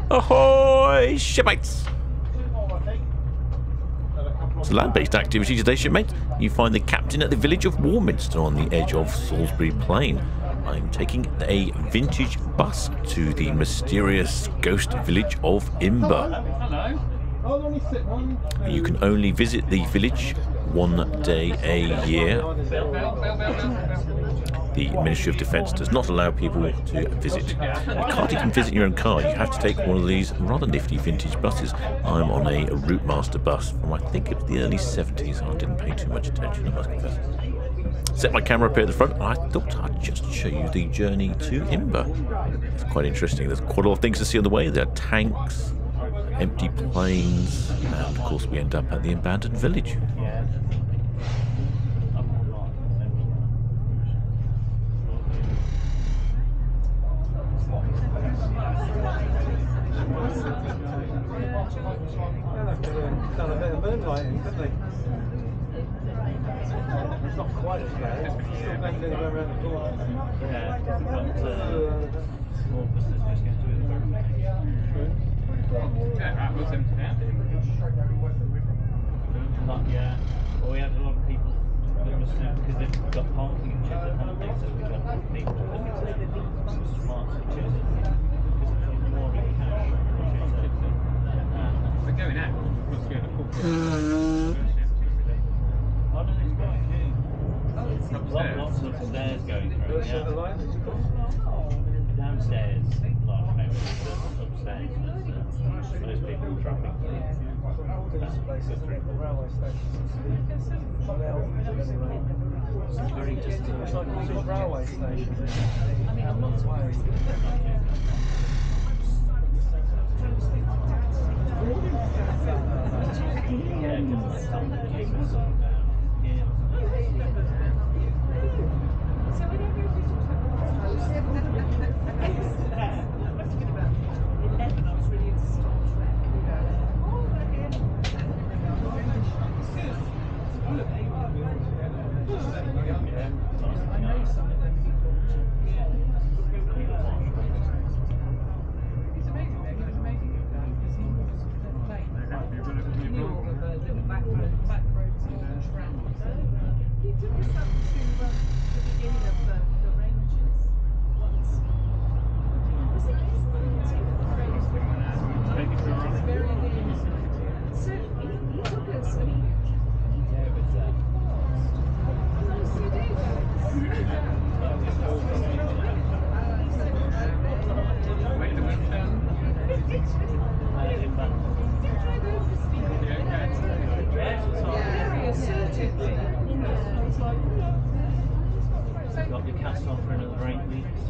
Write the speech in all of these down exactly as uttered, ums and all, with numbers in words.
Ahoy, Shipmates! So land-based activity today, Shipmates. You find the captain at the village of Warminster on the edge of Salisbury Plain. I'm taking a vintage bus to the mysterious ghost village of Imber. You can only visit the village one day a year. The Ministry of Defence does not allow people to visit. You can't even visit your own car. You have to take one of these rather nifty vintage buses. I'm on a Routemaster bus from, I think it was the early seventies. I didn't pay too much attention, I must confess. Set my camera up here at the front, and I thought I'd just show you the journey to Imber. It's quite interesting. There's quite a lot of things to see on the way. There are tanks, empty planes, and of course we end up at the abandoned village. Done a bit of moonlighting, didn't they? It's not quite as bad. It's still bending around the corner. Yeah, but small business just going to do it. Yeah, that was him now. Not yeah. Well, we had a lot of people because they've got parking and chips, haven't they? So we got people looking to some smart switches because it's more in cash. They're going out. What's going to cook? How does this going to? Upstairs. Lots of stairs going through. Yeah. Downstairs, large maybe, upstairs, most people travelling through. That's a place of three railway stations. It's very distant. It's like a railway station. I mean, I'm not surprised. Got your cast on for another eight weeks.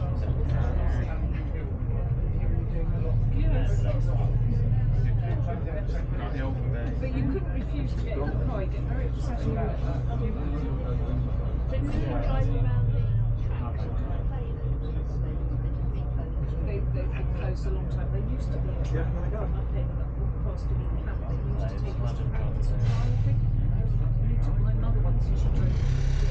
But you couldn't refuse to get in the car, you get very upset. They, they've been closed a long time. They used to be up there, cars to be camped. They used to take us to practice and I think. You took my mother once, you should drink.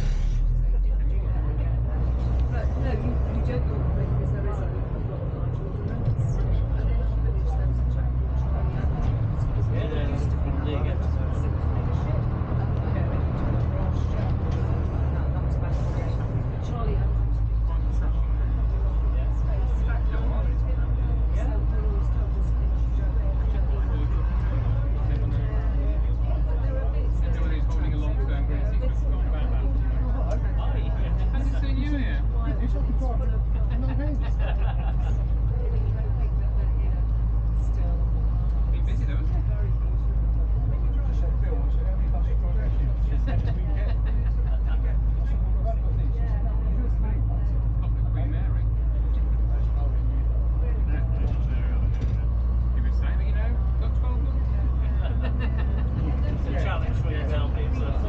But no, you, you don't go away because there is a lot of large ordinance. And in our village there was a chap called Charlie Adams. Yeah, there used to be there you go. Six big ship. Yeah, they took the branch job. That was back in the day. Charlie Adams was a big one. So, yeah. Space. Back in the day. So they always told us things you don't know. There were bits. Everybody's holding a long-term green sequence to talk about that. Hasn't seen you here. You should be talking. I'm not going to be busy though, isn't it? Very busy. When you drive a film, so how many buses drive you? Not the Queen Mary. You were saying that, you know, got twelve months? It's a challenge for you to tell me.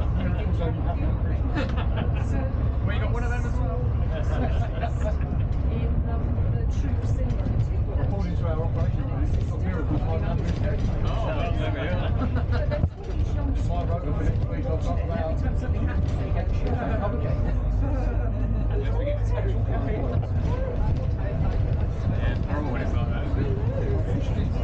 Well, you got one of them as well? In um, the troops in according to our operation, it's got miracles five hundred. Oh, well, there we are. My road, every time something happens, they go, shoot, okay. Unless we get the special cafe. Yeah, it's horrible when it's like that.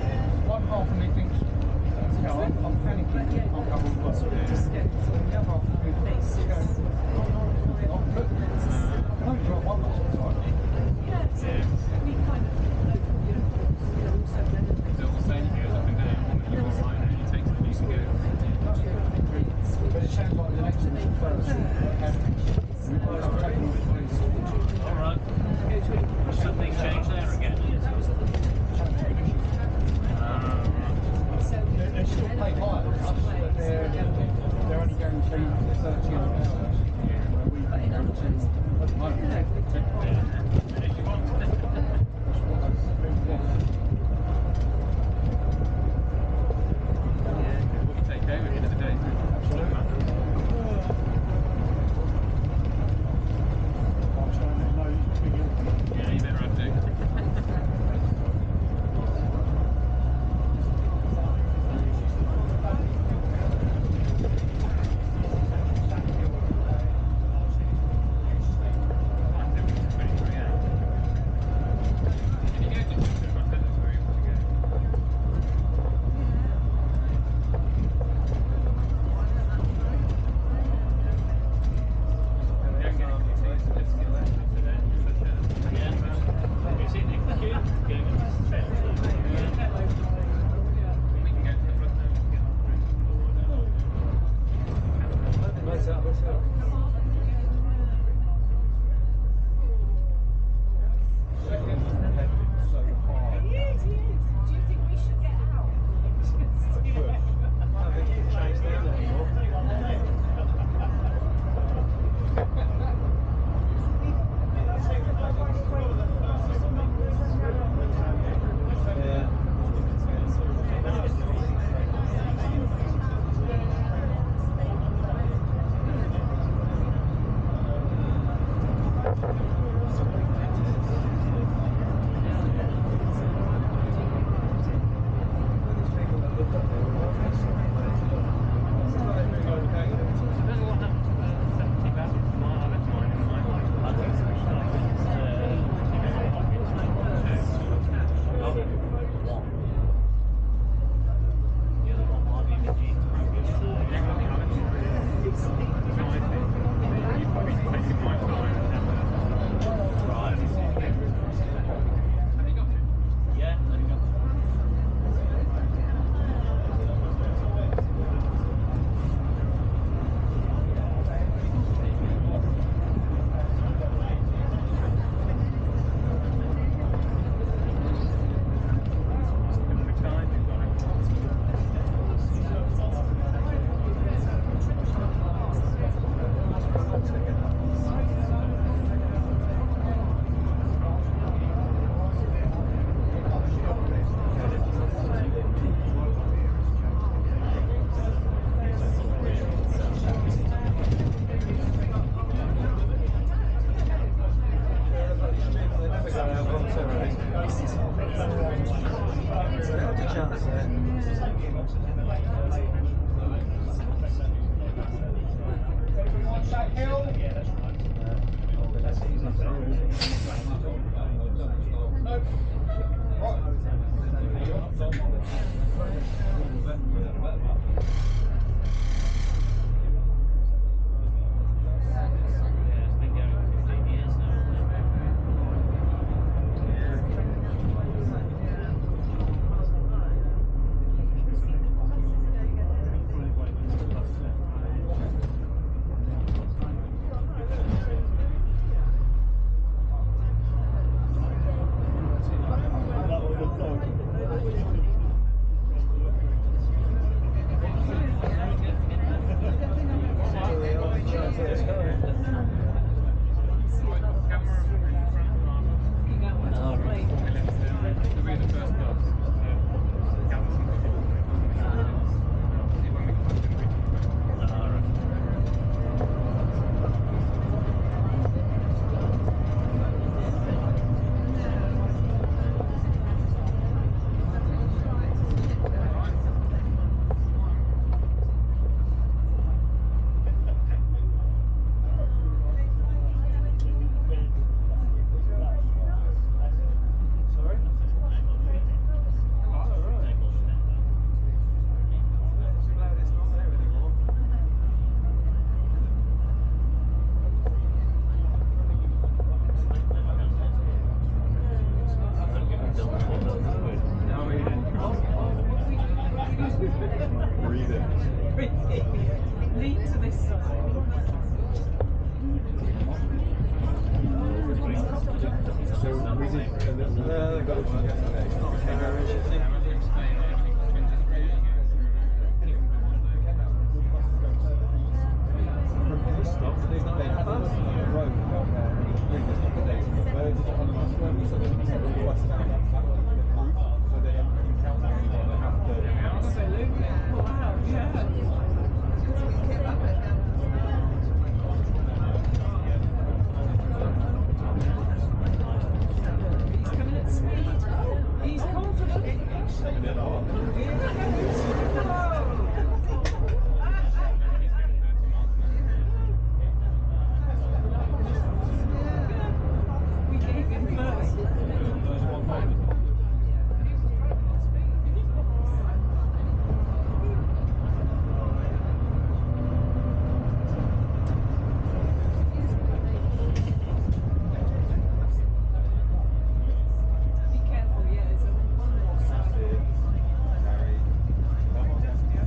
chance there. Lean to this side. Wow, yeah. He's coming at speed. He's confident. We gave him first. Be careful, yeah, there's a one more side.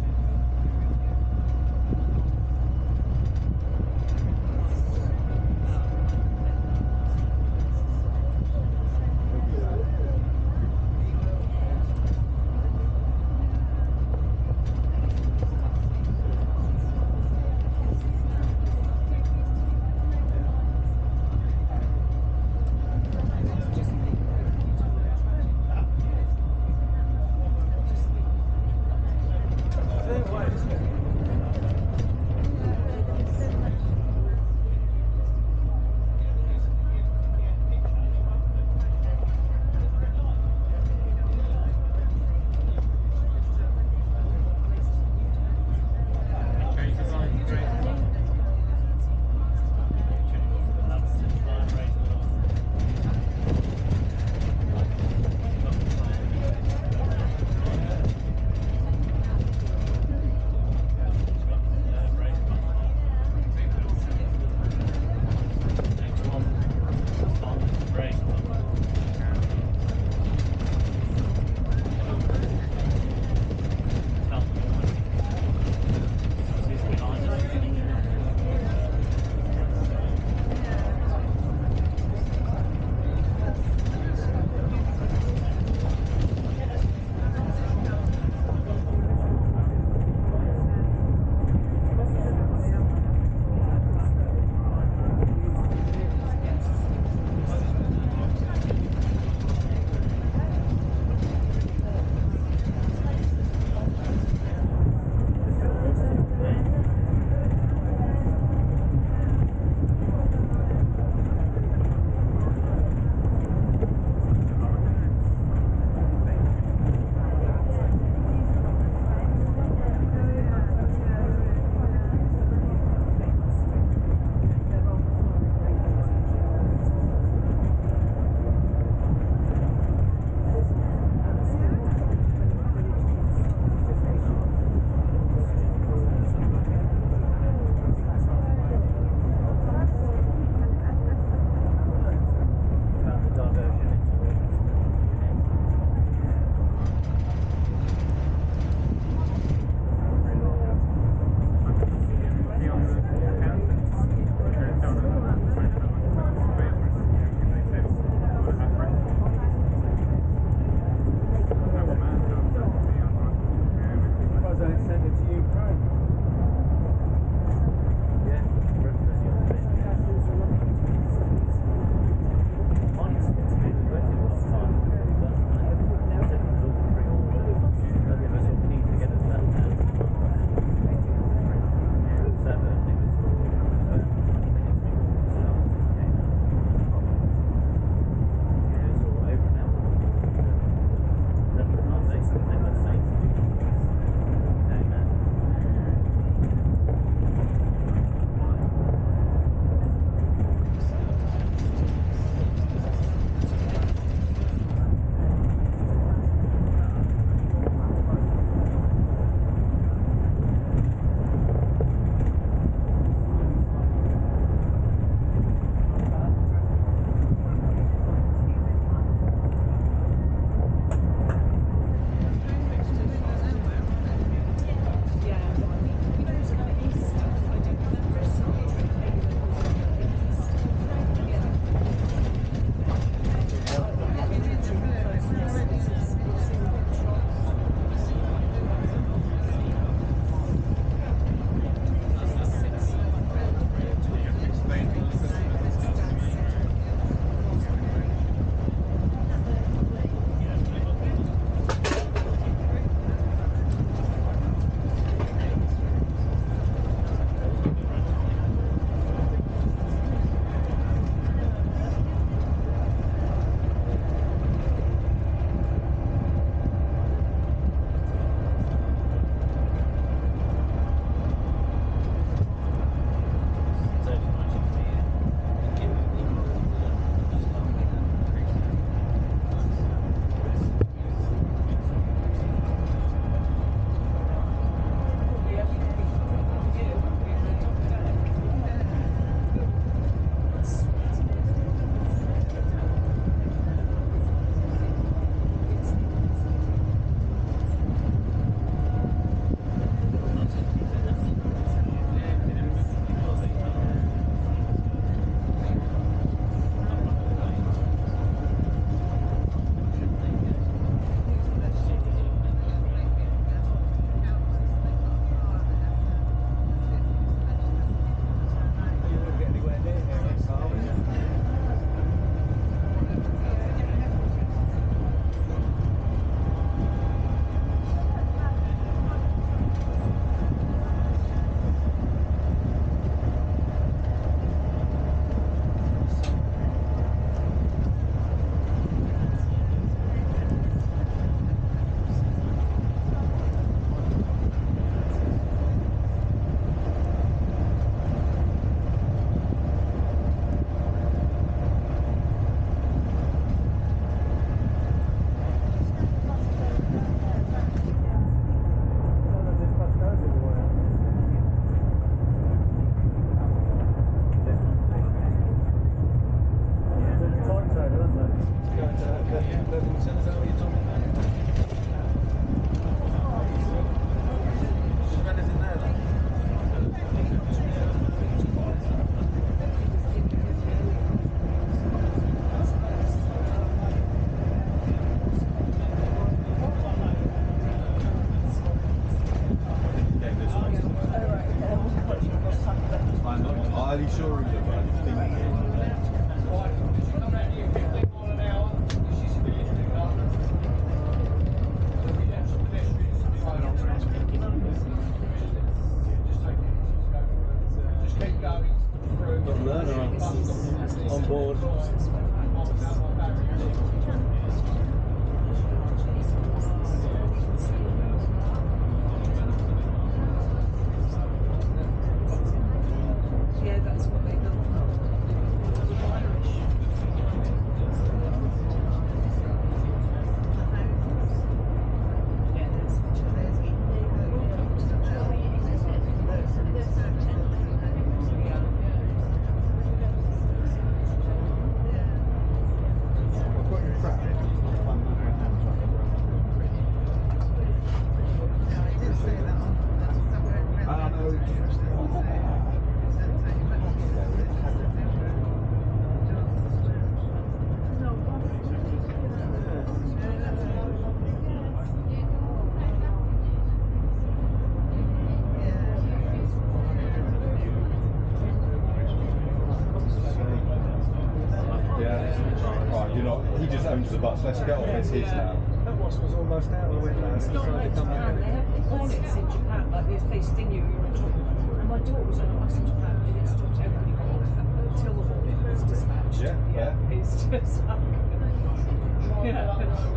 hundreds of bucks. Let's get on. It's his now. That was was almost out of the window. It's not like Japan. They have hornets in Japan, like they, they sting you. You're on top of them. And my daughter was on a bus in Japan, and it stopped everybody got off until the hornet was dispatched. Yeah, yeah. It's just like, yeah.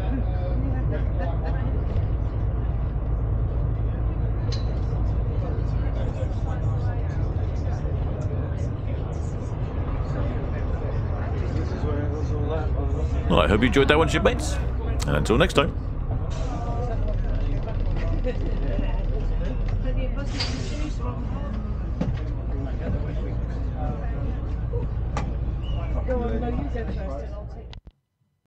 This is where it was all that. Well, I hope you enjoyed that one, shipmates. And until next time. Plenty of buses to choose from. Go on, no, you go first and I'll take